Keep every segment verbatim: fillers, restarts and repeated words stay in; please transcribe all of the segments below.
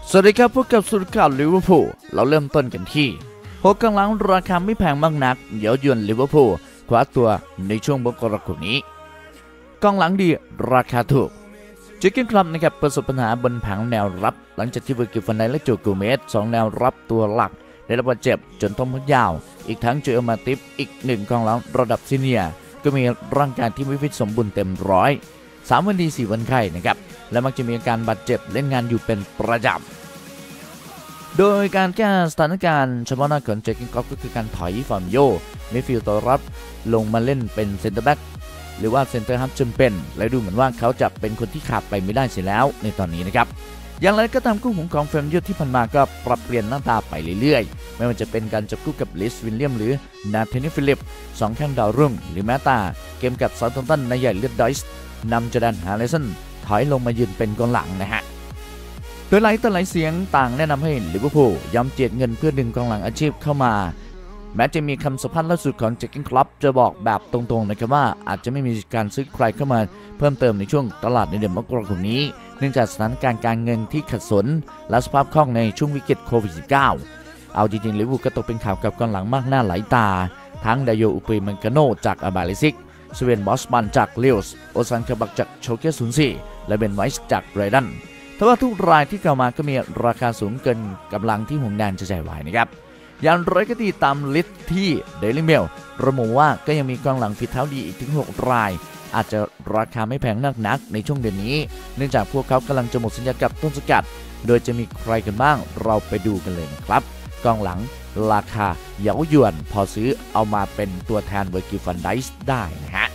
สวัสดีครับพบกับสุดข่าวลิเวอร์พูลเราเริ่มต้นกันที่หกกองหลังราคาไม่แพงมากนักเย้ายวนลิเวอร์พูลคว้าตัวในช่วงมกราคมนี้กองหลังดีราคาถูกเจอร์เก้นคลับนะครับประสบปัญหาบนผังแนวรับหลังจากที่เวอร์กิลฟันไดและโจกูเมสสองแนวรับตัวหลักได้รับบาดเจ็บจนต้องพักยาวอีกทั้งโจเอลมาติฟอีกหนึ่งกองหลังระดับซีเนียร์ก็มีร่างกายที่ไม่ฟิตสมบูรณ์เต็มร้อยสามวันดีสี่วันไข้นะครับและมักจะมีอาการบาดเจ็บเล่นงานอยู่เป็นประจำโดยการแก้สถานการณ์เฉพาะหน้าของเจอร์เก้นคลับก็คือการถอยฟอร์มโยมิดฟิลด์ตัวรับลงมาเล่นเป็นเซนเตอร์แบ็กหรือว่าเซนเตอร์ฮับจำเป็นและดูเหมือนว่าเขาจะเป็นคนที่ขาดไปไม่ได้เสียแล้วในตอนนี้นะครับอย่างไรก็ตามคู่หูของเฟรมยูที่ผ่านมาก็ปรับเปลี่ยนหน้าตาไปเรื่อยๆไม่ว่าจะเป็นการจับคู่กับลิสวิลเลียมหรือนาธานีฟิลิปสองแข้งดาวรุ่งหรือแม้แต่เกมกับซาอุทัมป์ตันในใหญ่เลือดดอยส์นำจอร์แดนฮาริสันถอยลงมายืนเป็นกองหลังนะฮะโดยหลายต่อหลายเสียงต่างแนะนำให้ลิเวอร์พูลยอมเจียดเงินเพื่อดึงกองหลังอาชีพเข้ามาแม้จะมีคำสัมภาษณ์ล่าสุดของเจอร์เก้นคลับจะบอกแบบตรงๆนะครับว่าอาจจะไม่มีการซื้อใครเข้ามาเพิ่มเติมในช่วงตลาดในเดือนมกราคมนี้เนื่องจากสถานการณ์การเงินที่ขัดสนและสภาพคล่องในช่วงวิกฤตโควิด สิบเก้า เอาจริงๆลิเวอร์พูลก็ตกเป็นข่าวกับกองหลังมากหน้าหลายตาทั้งดาโยอุปริมันกาโนจากอาบาลิซิกสเวนบอสบันจากลิลส์โอซันคาบักจากโชเกศูนย์สี่และเบนไวส์จากไรดันแต่ว่าทุกรายที่เข้ามาก็มีราคาสูงเกินกำลังที่ห่วงแดนจะจ่ายไหวนะครับอย่างไรก็ดีตามลิสต์ที่เดลิเมลระบุว่าก็ยังมีกองหลังฝีเท้าดีอีกถึงหกรายอาจจะราคาไม่แพงนักนักในช่วงเดือนนี้เนื่องจากพวกเขากำลังจะหมดสัญญากับต้นสังกัดโดยจะมีใครกันบ้างเราไปดูกันเลยนะครับกองหลังราคาเย้ายวนพอซื้อเอามาเป็นตัวแทนเวอร์กิลฟันไดส์ได้นะฮะ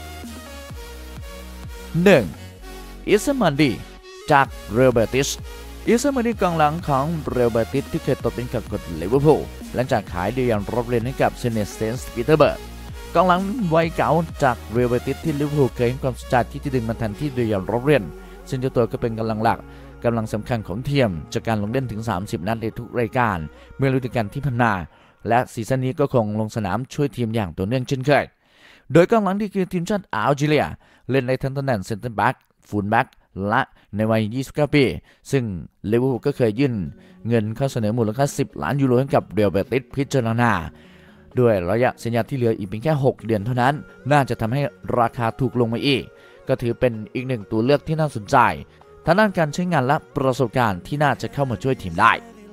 หนึ่งอิสมันดีจากเรอัลเบติสอิสมันดีกองหลังของเรอัลเบติสที่เคยตกเป็นกับกฎลิเวอร์พูลหลังจากขายเดียนรอบเรียนให้กับเซเนสเซนส์ปีเตอร์เบิร์กกองหลังวัยเก่าจากเรอัลเบติสที่ลิเวอร์พูลเคยให้ความสนใจที่จะดึงมาแทนที่เดียนรอบเรียนซึ่งเจ้าตัวก็เป็นกำลังหลักกำลังสำคัญของทีมจากการลงเล่นถึงสามสิบนัดในทุกรายการเมื่อฤดูกาลที่ผ่านมาและซีซั่นนี้ก็คงลงสนามช่วยทีมอย่างต่อเนื่องเช่นเคยโดยกองหลังที่คือทีมชาติอัลจีเรียเล่นในทั้งตำแหน่งเซนเตอร์แบ็กฟูลแบ็กและในวัยยี่สิบเก้าปีซึ่งลิเวอร์พูลก็เคยยื่นเงินเข้าเสนอมูลค่าสิบล้านยูโรให้กับเรอัลเบติสพิจารณาด้วยระยะสัญญาที่เหลืออีกเพียงแค่หกเดือนเท่านั้นน่าจะทำให้ราคาถูกลงมาอีกก็ถือเป็นอีกหนึ่งตัวเลือกที่น่าสนใจทางด้านการใช้งานและประสบการณ์ที่น่าจะเข้ามาช่วยทีมได้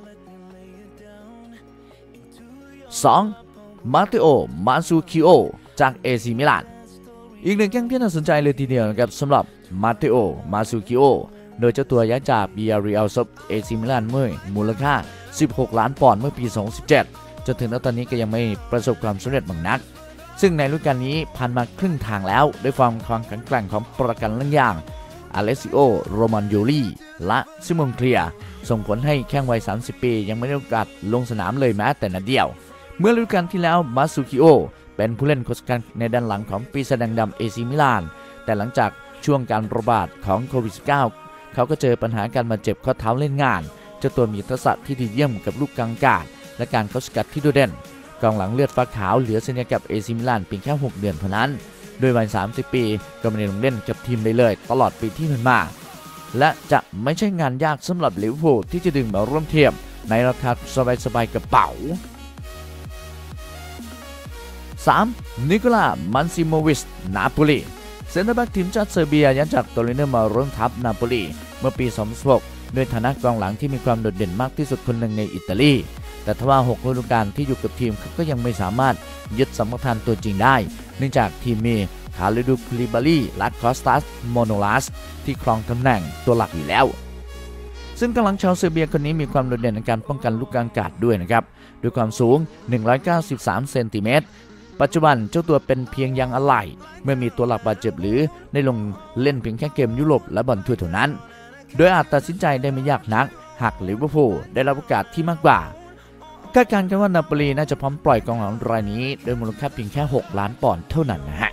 สอง มาเตโอ มาซูคิโอจากเอซีมิลานอีกหนึ่งแข้งที่น่าสนใจเลยทีเดียวนะครับสำหรับมาเตโอ มาซูคิโอโดยเจ้าตัวย้ายจากบิอาริอัลซบเอซีมิลานเมื่อมูลค่าสิบหกล้านปอนด์เมื่อปีสองพันสิบเจ็ดจนถึงตอนนี้ก็ยังไม่ประสบความสำเร็จบางนักซึ่งในฤดูกาลนี้ผ่านมาครึ่งทางแล้วด้วยความแข็งแกร่งของประกันล่างอย่างอเลซิโอ โรมันโยลีและซิมอนเคลียส่งผลให้แข้งวัยสามสิบปียังไม่ได้โอกาสลงสนามเลยแม้แต่นัดเดียวเมื่อฤดูกาลที่แล้วมาซูคิโอเป็นผู้เล่นโคชกันในด้านหลังของปีศาจแดงดำเอซีมิลานแต่หลังจากช่วงการระบาดของโควิด สิบเก้า เขาก็เจอปัญหาการบาดเจ็บข้อเท้าเล่นงานเจ้าตัวมีทักษะที่ดีเยี่ยมกับลูกกลางอากาศและการเข้าสกัดที่โดดเด่นกองหลังเลือดฟ้าขาวเหลือสัญญากับเอซีมิลานเพียงแค่หกเดือนเท่านั้นโดยวัยสามสิบปีก็ไม่ได้ลงเล่นกับทีมเลยเลยตลอดปีที่ผ่านมาและจะไม่ใช่งานยากสำหรับลิเวอร์พูลที่จะดึงมาร่วมทีมในราคาสบายๆกระเป๋า สาม นิโคลา มันซิโมวิช นาโปลีเซนเตอร์แบ็กทีมชาติเซอร์เบียย้ายจากโตริโนมาร่วมทัพนาโปลีเมื่อปีสองพันสิบหกด้วยฐานะกองหลังที่มีความโดดเด่นมากที่สุดคนหนึ่งในอิตาลีแต่ทว่าหกฤดูกาลที่อยู่กับทีมก็ยังไม่สามารถยึดสัมปทานตัวจริงได้เนื่องจากทีมมีคาลิดูคูลิบาลีและคอสตัสโมโนลัสที่ครองตำแหน่งตัวหลักอยู่แล้วซึ่งกองหลังชาวเซอร์เบียคนนี้มีความโดดเด่นในการป้องกันลูกกลางอากาศด้วยนะครับด้วยความสูงหนึ่งร้อยเก้าสิบสามเซนติเมตรปัจจุบันเจ้าตัวเป็นเพียงยางอะไหล่เมื่อมีตัวหลักบาดเจ็บหรือได้ลงเล่นเพียงแค่เกมยุโรปและบอลถ้วยเท่านั้นโดยอาจตัดสินใจได้ไม่ยากนักหากลิเวอร์พูลได้รับโอกาสที่มากกว่าคาดการณ์กันว่านาโปลีน่าจะพร้อมปล่อยกองหลังรายนี้โดยมูลค่าเพียงแค่หกล้านปอนด์เท่านั้นนะฮะ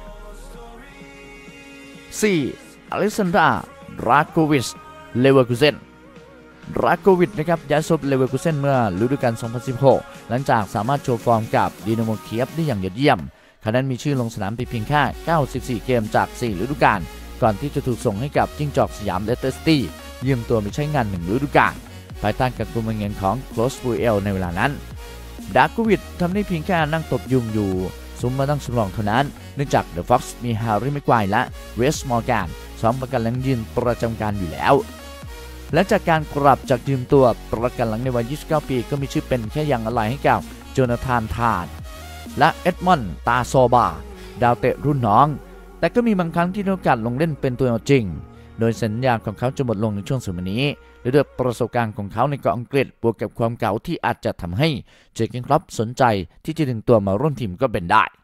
สี่ อเล็กซานดรา ราโกวิช เลเวอร์คูเซนราโกวิชนะครับย้ายซบเลเวอร์คูเซนเมื่อฤดูกาลสองพันสิบหกหลังจากสามารถโชว์ฟอร์มกับดินาโมเคียฟได้อย่างยอดเยี่ยมขณะนั้นมีชื่อลงสนามเพียงแค่เก้าสิบสี่เกมจากสี่ฤดูกาลก่อนที่จะถูกส่งให้กับจิ้งจอกสยามเลสเตอร์ซิตี้ยืมตัวไปใช้งานหนึ่งฤดูกาลภายใต้การกุมเงินของโคลสบูเอลในเวลานั้นดาร์กวิดทำได้เพียงแค่นั่งตบยุงอยู่ซุ้มมาตั้งสำรองเท่านั้นเนื่องจากเดอะฟ็อกซ์มีแฮร์รี่แม็กไกวร์และเวสต์มอร์แกนสองประกันหลังยืนประจำการอยู่แล้วและจากการกลับจากยืมตัวประกันหลังในวัยยี่สิบเก้าปีก็มีชื่อเป็นแค่อย่างอะไรให้กับโจนาธานทาร์และเอ็ดมอนด์ตาโซบาดาวเตะรุ่นน้องแต่ก็มีบางครั้งที่ได้โอกาสลงเล่นเป็นตัวจริงโดยสัญญาของเขาจะหมดลงในช่วงสมัยนี้และด้วยประสบการณ์ของเขาในเกาะอังกฤษบวกกับความเก่าที่อาจจะทำให้เจอร์เกนคล็อปสนใจที่จะดึงตัวมาร่วมทีมก็เป็นได้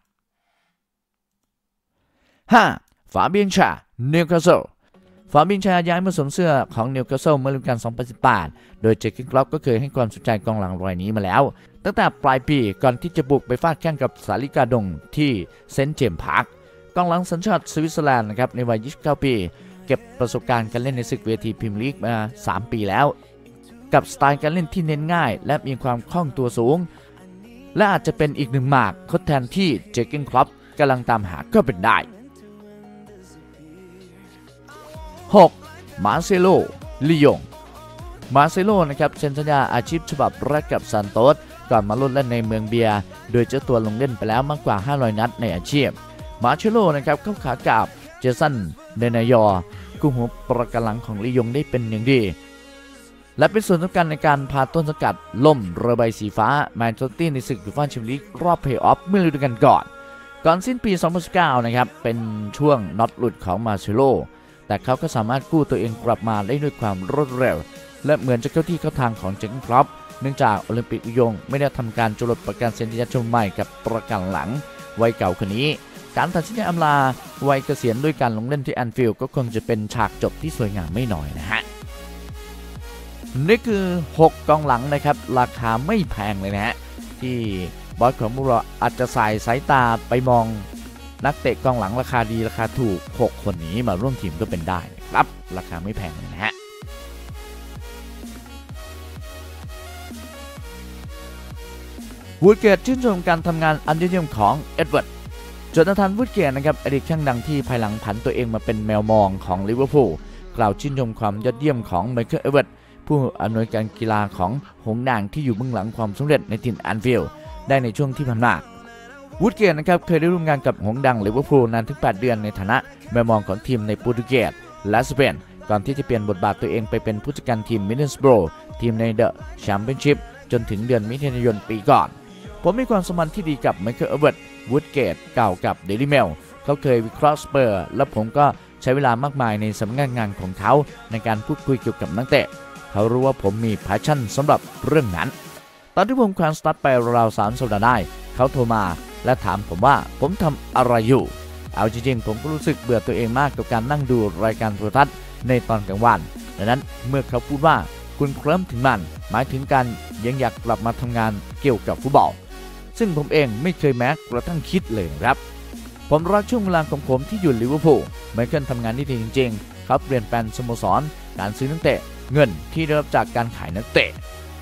ห้าฟาเบียนชานิวคาสเซิลฟาเบียนชาย้ายมาสวมเสื้อของนิวคาสเซิลเมื่อฤดูกาลสองพันสิบแปดโดยเจอร์เกนคล็อปก็เคยให้ความสนใจกองหลังรายนี้มาแล้วตั้งแต่ปลายปีก่อนที่จะบุกไปฟาดแข่งกับสาลิกาดงที่เซนต์เจมส์พาร์คกองหลังสัญชาติสวิตเซอร์แลนด์นะครับในวัยยี่สิบเก้าปีเก็บประสบการณ์การเล่นในศึกเวทีพรีเมียร์ลีกมาสามปีแล้วกับสไตล์การเล่นที่เน้นง่ายและมีความคล่องตัวสูงและอาจจะเป็นอีกหนึ่งหมากทดแทนที่เจอร์เกนคล็อปกำลังตามหาก็เป็นได้หกมาร์เซโลลียงมาร์เซโลนะครับเซ็นสัญญาอาชีพฉบับแรกกับซานโตสก่อนมาลดเล่นในเมืองเบียร์โดยเจ้าตัวลงเล่นไปแล้วมากกว่าห้าร้อยนัดในอาชีพมาร์เซโลนะครับเข้าขากับเจสันเดนายอกู้หัวประกันหลังของลียงได้เป็นอย่างดีและเป็นส่วนสำคัญในการพาต้นสกัดล่มเรือใบสีฟ้าแมนเชสเตอร์ในศึกยูฟ่าแชมเปี้ยนลีกรอบเพลย์ออฟเมื่อฤดูกาลก่อนก่อนสิ้นปีสองพันสิบเก้านะครับเป็นช่วงน็อตหลุดของมาร์เซโลแต่เขาก็สามารถกู้ตัวเองกลับมาได้ด้วยความรวดเร็วและเหมือนจะเข้าที่เข้าทางของเจอร์เกนคล็อปเนื่องจากโอลิมปิกลียงไม่ได้ทำการจดประกันเซ็นสัญญาชมใหม่กับประกันหลังวัยเก่าคนนี้การตัดสินใจอำลาวัยเกษียณด้วยการลงเล่นที่แอนฟิลด์ก็คงจะเป็นฉากจบที่สวยงามไม่น้อยนะฮะนี่คือหกกองหลังนะครับราคาไม่แพงเลยนะฮะที่บอสของพวกเราอาจจะสายสายตาไปมองนักเตะกองหลังราคาดีราคาถูกหกคนนี้มาร่วมทีมก็เป็นได้นะครับราคาไม่แพงเลยนะฮะวูดเกตชื่นชมการทำงานอันยอดเยี่ยมของเอ็ดเวิร์ดโจนาธานวูดเกตนะครับอดีตแข้งดังที่ภายหลังผันตัวเองมาเป็นแมวมองของลิเวอร์พูลกล่าวชื่นชมความยอดเยี่ยมของไมเคิลเอ็ดเวิร์ดผู้อำนวยการกีฬาของหงส์ด่างที่อยู่เบื้องหลังความสำเร็จในถิ่นแอนฟิลด์ได้ในช่วงที่ผ่านมาวูดเกตนะครับเคยได้ร่วมงานกับหงส์ดังลิเวอร์พูลนานถึงแปดเดือนในฐานะแมวมองของทีมในโปรตุเกสและสเปนก่อนที่จะเปลี่ยนบทบาทตัวเองไปเป็นผู้จัดการทีมมิดเดิลสโบรทีมในเดอะแชมเปี้ยนชิพจนถึงเดือนมิถุนายนปีก่อนผมมีความสัมพันธ์ที่ดีกับไมเคิลเอ็ดเวิร์ดวูดเกตเก่ากับเดลี่เมลเขาเคยวิเคราะห์สเปอร์และผมก็ใช้เวลามากมายในสำนักงานของเขาในการพูดคุยเกี่ยวกับนักเตะเขารู้ว่าผมมีแพชชั่นสำหรับเรื่องนั้นตอนที่ผมคว้าสตาร์ทไปราวๆสามสัปดาห์ได้เขาโทรมาและถามผมว่าผมทำอะไรอยู่เอาจริงๆผมก็รู้สึกเบื่อตัวเองมากกับการนั่งดูรายการโทรทัศน์ในตอนกลางวันดังนั้นเมื่อเขาพูดว่าคุณเคลิ้มถึงมันหมายถึงการยังอยากกลับมาทำงานเกี่ยวกับฟุตบอลซึ่งผมเองไม่เคยแม้กระทั่งคิดเลยครับผมรักช่วงเวลาของผมที่อยู่ลิเวอร์พูลไมเคิลทำงานที่ดีจริงๆเขาเปลี่ยนแปลงสโมสรการซื้อนักเตะเงินที่ได้รับจากการขายนักเตะ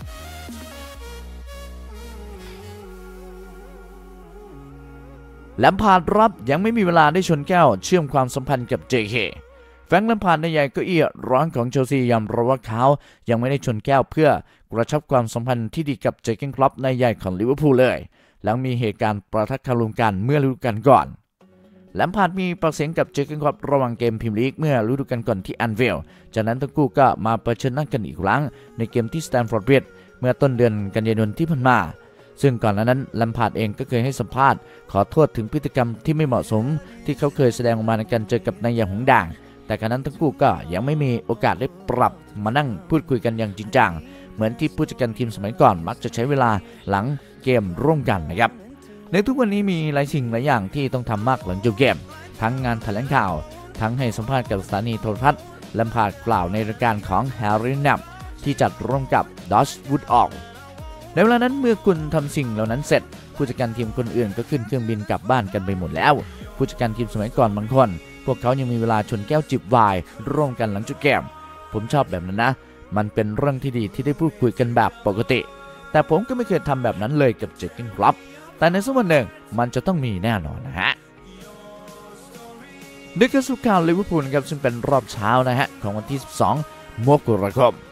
แลมพาร์ดรับยังไม่มีเวลาได้ชนแก้วเชื่อมความสัมพันธ์กับ เจ เค แฟรงค์ แลมพาร์ดในใหญ่เก้าอี้ร้อนของเชลซียอมรับว่าเขายังไม่ได้ชนแก้วเพื่อกระชับความสัมพันธ์ที่ดีกับเจอร์เกนคล็อปในใหญ่ของลิเวอร์พูลเลยหลังมีเหตุการณ์ประทัดคารมกันเมื่อฤดูกาลก่อนแลมพาร์ดมีปากเสียงกับเจอร์เกนคล็อประหว่างเกมพรีเมียร์ลีกเมื่อฤดูกาลก่อนที่แอนฟิลด์จากนั้นทั้งคู่ก็มาเผชิญหน้ากันอีกครั้งในเกมที่สแตมฟอร์ดบริดจ์เมื่อต้นเดือนกันยายนที่ผ่านมาซึ่งก่อนหน้านั้นแลมพาร์ดเองก็เคยให้สัมภาษณ์ขอโทษถึงพฤติกรรมที่ไม่เหมาะสมที่เขาเคยแสดงออกมาในการเจอกับนายใหญ่หงส์ด่างแต่การนั้นทั้งคู่ก็ยังไม่มีโอกาสได้ปรับมานั่งพูดคุยกันอย่างจริงจังเหมือนที่ผู้จัดการทีมสมัยก่อนมักจะใช้เวลาหลังเกมร่วมกันนะครับในทุกวันนี้มีหลายสิ่งหลายอย่างที่ต้องทำมากหลังจบเกมทั้งงานแถลงข่าวทั้งให้สัมภาษณ์กับสถานีโทรทัศน์แลมพาร์ดกล่าวในรายการของแฮร์รี่แนปที่จัดร่วมกับดอชวูดออกในเวลานั้นเมื่อคุณทำสิ่งเหล่านั้นเสร็จผู้จัดการทีมคนอื่นก็ขึ้นเครื่องบินกลับบ้านกันไปหมดแล้วผู้จัดการทีมสมัยก่อนบางคนพวกเขายังมีเวลาชนแก้วจิบไวน์ร่วมกันหลังจบเกมผมชอบแบบนั้นนะมันเป็นเรื่องที่ดีที่ได้พูดคุยกันแบบปกติแต่ผมก็ไม่เคยทำแบบนั้นเลยกับเจอร์เกนคล็อปแต่ในสักวันหนึ่งมันจะต้องมีแน่นอนนะฮะนี่คือสุข่าวลิเวอร์พูลนะครับซึ่งเป็นรอบเช้านะฮะของวันที่สิบสองมกราคม